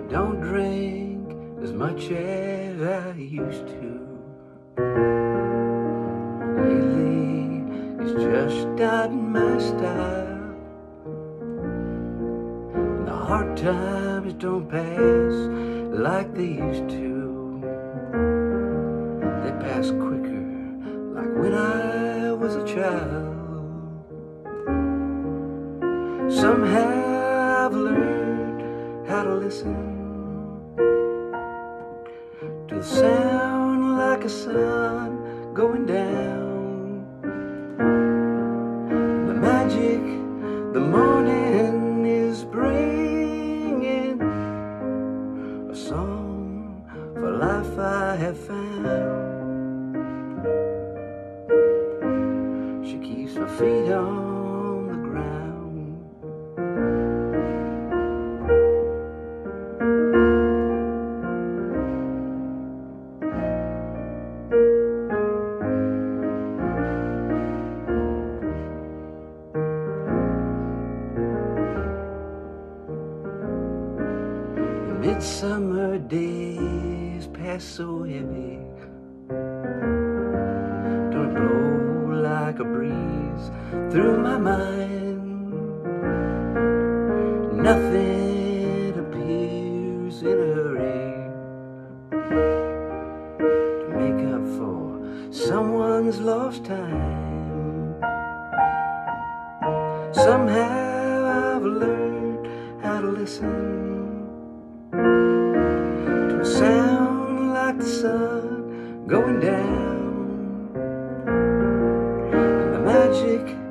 don't drink as much as I used to. Lately, it's just not my style. And the hard times don't pass like they used to. They pass quicker, like when I was a child. Somehow I've learned how to listen to the sound like a sun going down. The magic the morning is bringing, a song for life I have found. She keeps my feet on the ground. Midsummer days pass so heavy, don't blow like a breeze through my mind. Nothing appears in a hurry to make up for someone's lost time. Somehow I've learned how to listen to a sound like the sun going down, and the magic